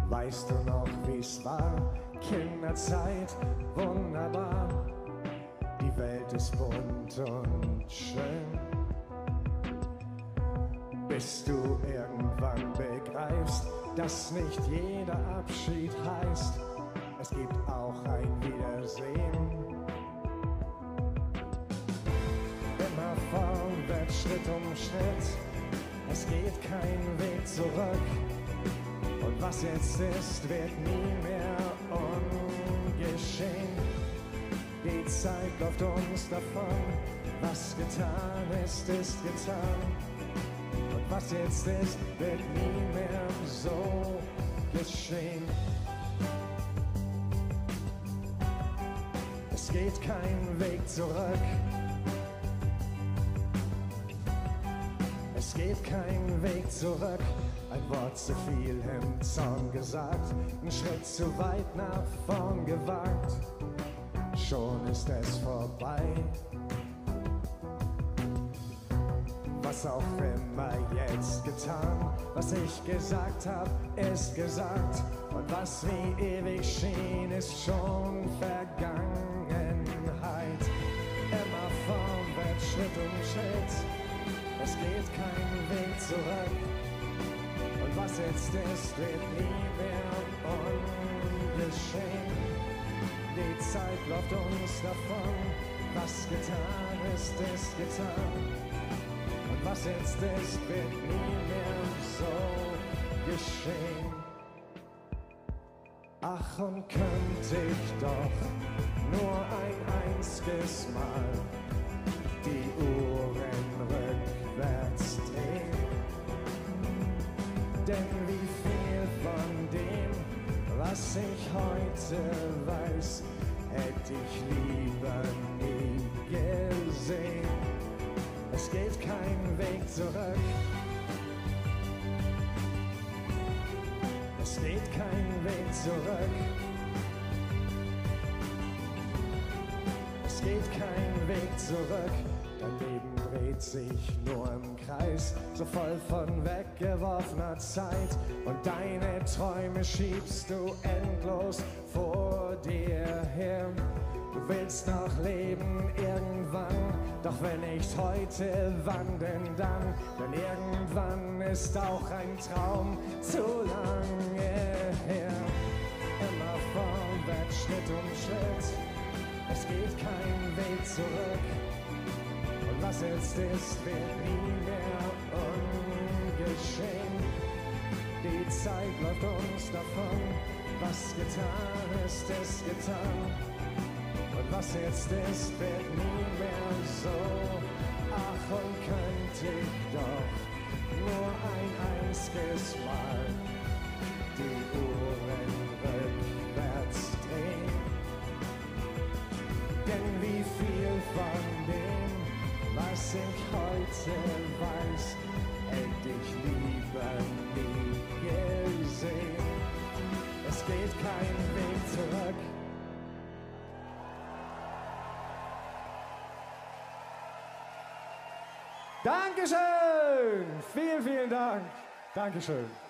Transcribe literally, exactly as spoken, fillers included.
Weißt du noch, wie's war? Kinderzeit, wunderbar. Die Welt ist bunt und schön. Bis du irgendwann begreifst, dass nicht jeder Abschied heißt, es gibt auch ein Wiedersehen. Immer vorwärts, Schritt um Schritt, es geht kein Weg zurück. Und was jetzt ist, wird nie mehr ungeschehen. Die Zeit läuft uns davon, was getan ist, ist getan. Und was jetzt ist, wird nie mehr so geschehen. Es geht kein Weg zurück. Es geht kein Weg zurück. Ein Wort zu viel im Zorn gesagt, ein Schritt zu weit nach vorn gewagt, schon ist es vorbei. Was auch immer jetzt getan, was ich gesagt hab, ist gesagt. Und was wie ewig schien, ist schon Vergangenheit. Immer vorwärts, Schritt um Schritt, es geht kein Weg zurück. Und was jetzt ist, wird nie mehr ungeschehen. Die Zeit läuft uns davon, was getan ist, ist getan. Und was jetzt ist, wird nie mehr so geschehen. Ach, und könnte ich doch nur ein einziges Mal die Uhren rückwärts drehen. Denn wie viel von dem, was ich heute weiß, hätte ich lieber nie gesehen. Es geht kein Weg zurück. Es geht kein Weg zurück. Es geht kein Weg zurück. Dein Leben dreht sich nur im Kreis, so voll von weggeworfener Zeit. Und deine Träume schiebst du endlos vor dir her. Du willst noch leben irgendwann, doch wenn nicht heute, wann denn dann? Denn irgendwann ist auch ein Traum zu lange her. Immer vorwärts, Schritt um Schritt, es geht kein Weg zurück. Und was jetzt ist, wird nie mehr ungeschehen. Die Zeit läuft uns davon, was getan ist, ist getan. Und was jetzt ist, wird nie mehr so. Ach, und könnte ich doch nur ein einziges Mal die Uhren rückwärts drehen. Denn wie viel von dem, was ich heute weiß, hätte ich lieber nie gesehen. Es geht kein Weg zurück. Dankeschön! Vielen, vielen Dank. Dankeschön.